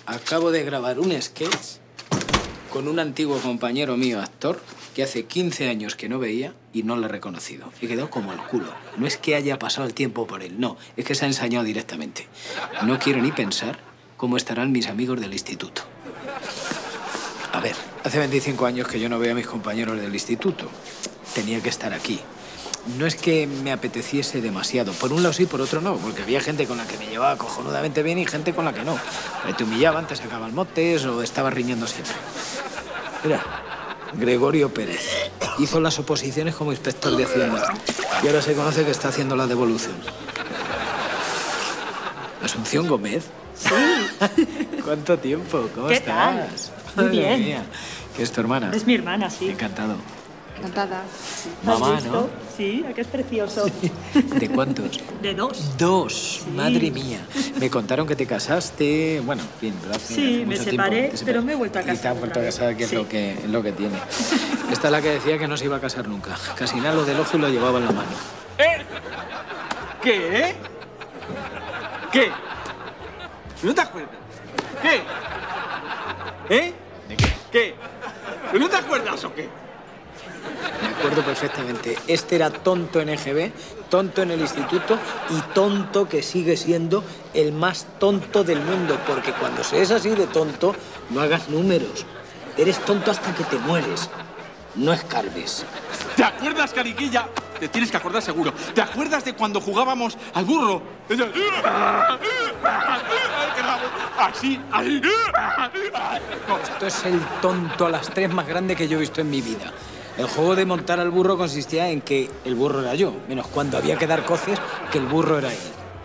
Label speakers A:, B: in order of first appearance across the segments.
A: Acabo de grabar un sketch con un antiguo compañero mío, actor, que hace 15 años que no veía y no lo he reconocido. He quedado como el culo. No es que haya pasado el tiempo por él, no. Es que se ha ensañado directamente. No quiero ni pensar cómo estarán mis amigos del instituto. A ver, hace 25 años que yo no veo a mis compañeros del instituto. Tenía que estar aquí. No es que me apeteciese demasiado. Por un lado sí, por otro no. Porque había gente con la que me llevaba cojonudamente bien y gente con la que no. Te humillaban, te sacaban motes o estabas riñendo siempre. Mira, Gregorio Pérez. Hizo las oposiciones como inspector de Hacienda. Y ahora se conoce que está haciendo la devolución. Asunción Gómez.
B: Sí.
A: ¿Cuánto tiempo? ¿Cómo
B: ¿Qué
A: estás?
B: tal? Muy bien.
A: Mía. ¿Qué es tu hermana?
B: Es mi hermana, sí.
A: Encantado.
C: Encantada.
B: Sí.
A: Mamá,
B: ¿Has visto?
A: ¿no?
B: Sí, ¿a qué es precioso?
A: ¿De cuántos?
B: De 2.
A: 2,
B: Sí.
A: madre mía. Me contaron que te casaste, bueno, en fin, ¿verdad?
B: Sí, me separé, pero me he vuelto a casar
A: Y te has vuelto a
B: otra vez.
A: casar, que es,
B: Sí.
A: es lo que tiene. Esta es la que decía que no se iba a casar nunca. Casi nada lo del ojo y lo llevaba en la mano.
D: ¿Qué? ¿Qué? ¿No te acuerdas? ¿Qué? ¿Eh?
A: ¿De qué?
D: ¿Qué? ¿No te acuerdas o qué?
A: Me acuerdo perfectamente. Este era tonto en EGB, tonto en el instituto y tonto que sigue siendo el más tonto del mundo. Porque cuando se es así de tonto, no hagas números. Eres tonto hasta que te mueres. No escarbes.
D: ¿Te acuerdas, Cariquilla? Te tienes que acordar seguro. ¿Te acuerdas de cuando jugábamos al burro? Así, ahí.
A: Esto es el tonto a las 3 más grande que yo he visto en mi vida. El juego de montar al burro consistía en que el burro era yo, menos cuando había que dar coces que el burro era él.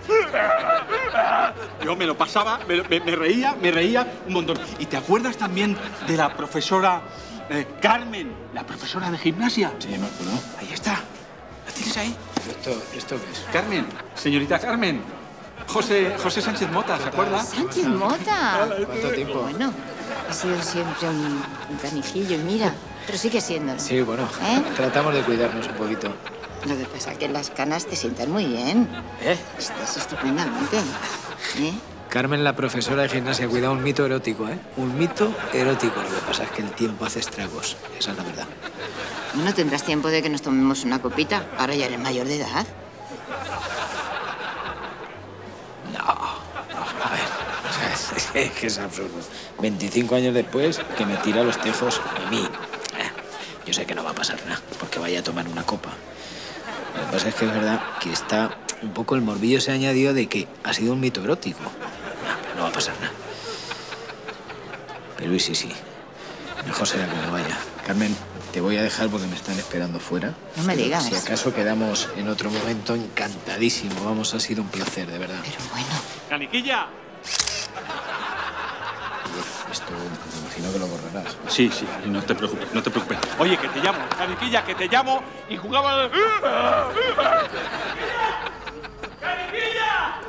D: Yo me lo pasaba, me reía un montón. ¿Y te acuerdas también de la profesora Carmen, la profesora de gimnasia?
A: Sí, me acuerdo.
D: Ahí está. ¿La tienes ahí?
A: ¿Esto qué es?
D: Carmen, señorita Carmen. José Sánchez Mota, ¿se acuerda?
C: ¡Sánchez Mota!
A: ¿Cuánto tiempo?
C: Bueno, ha sido siempre un canijillo, mira. Pero sigue siéndolo.
A: Sí, bueno,
C: ¿Eh?
A: tratamos de cuidarnos un poquito.
C: Lo que pasa es que las canas te sientan muy bien.
A: ¿Eh?
C: Estás estupendamente. ¿Eh?
A: Carmen, la profesora de gimnasia, cuidado, un mito erótico, ¿eh? Un mito erótico. Lo que pasa es que el tiempo hace estragos. Esa es la verdad.
C: Bueno, tendrás tiempo de que nos tomemos una copita. Ahora ya eres mayor de edad.
A: No. A ver, o sea, es que es absurdo. 25 años después, que me tira los tejos a mí. Yo sé que no va a pasar nada, porque vaya a tomar una copa. Lo que pasa es que es verdad que está un poco el morbillo se ha añadido de que ha sido un mito erótico. Pero no va a pasar nada. Pero sí. Mejor será que me vaya. Carmen, te voy a dejar porque me están esperando fuera.
C: No me
A: Pero
C: digas.
A: si acaso quedamos en otro momento, encantadísimo. Vamos, ha sido un placer, de verdad.
C: Pero bueno.
D: ¡Caniquilla!
A: Esto me imagino que lo borrarás.
D: Sí, no te preocupes, no te preocupes. Oye, que te llamo, Caniquilla, que te llamo y jugaba... ¡Caniquilla!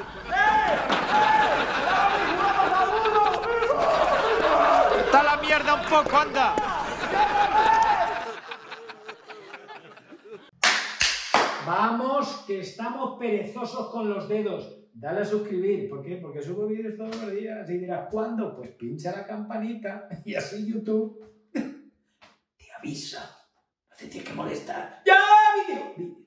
D: ¡Está la mierda un poco, anda!
A: Vamos, que estamos perezosos con los dedos. Dale a suscribir. ¿Por qué? Porque subo vídeos todos los días. Y dirás, ¿cuándo? Pues pincha la campanita y así YouTube te avisa. No te tienes que molestar. ¡Ya, vídeo!